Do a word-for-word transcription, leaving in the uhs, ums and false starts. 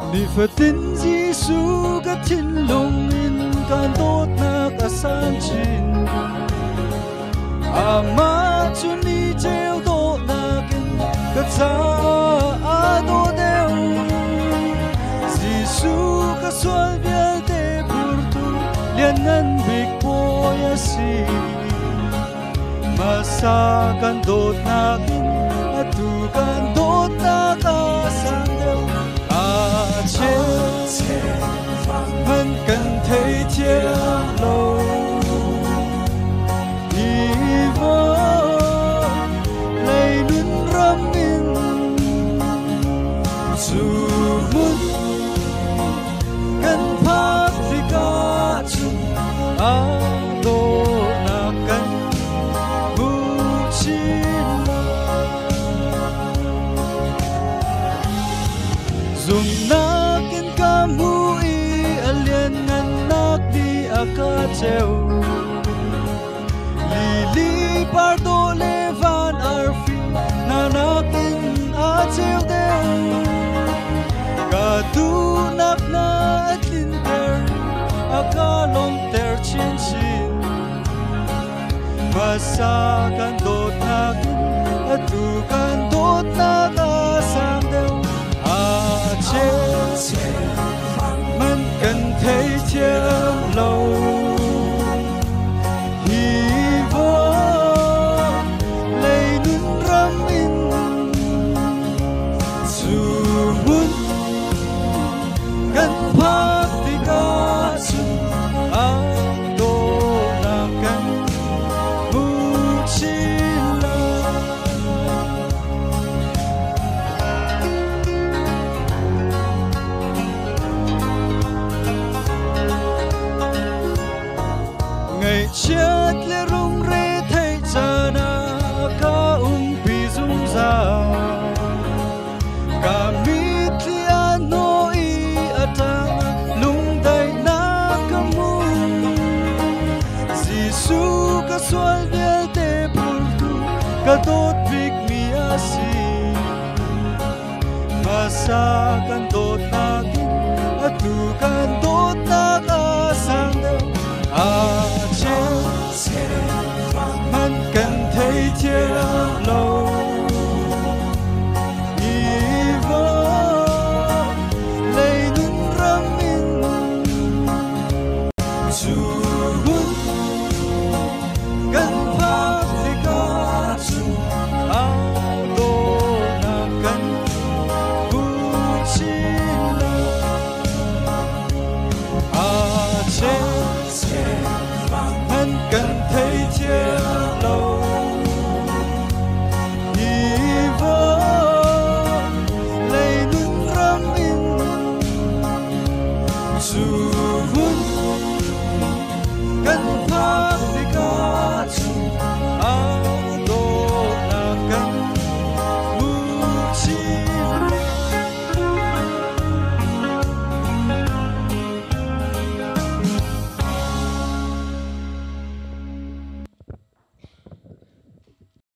Ni fatin Giêsu ka thin long in kan dot na ka san chin ama chu ni treo do na kin ka cha a do deu Giêsu ka sual bial te pur tu lian nan big boy a si masa kan dot na kin atu kan dot na ka san deu che vẫn cần thấy chia lâu đi vô lấy luôn râm in dù muốn cần phát thì cả chung à đô na cần bu chi dùng na mui alien nan nak di aka cheu lili pardo levan arfi nanakin a cheu deu ka tu nak na atlin ter aka long ter chin chin masa kan dot nakin atu kan dot na ka sang deu a cheu mình cần thấy chia lâu hy vọng lấy 눈 râm in dù muốn cần phát thì cả chung áo đồ là cần bu chi ngày chết lẽ rung rê thấy cha na ca ung pi dung ra ca mít lia no i atang lung dai na ca mu Giêsu ca sual bial te pur tu ca tot vik mi asi masa kan tot na kin atu kan tot na ka sang deu a mình cần thấy chia lâu hy vọng lấy 눈 râm in dù muốn cần phát thì cả chung áo đồ na cần bu chi à che mình cần thấy chia lâu hy vọng lấy 눈 râm in dù muốn cần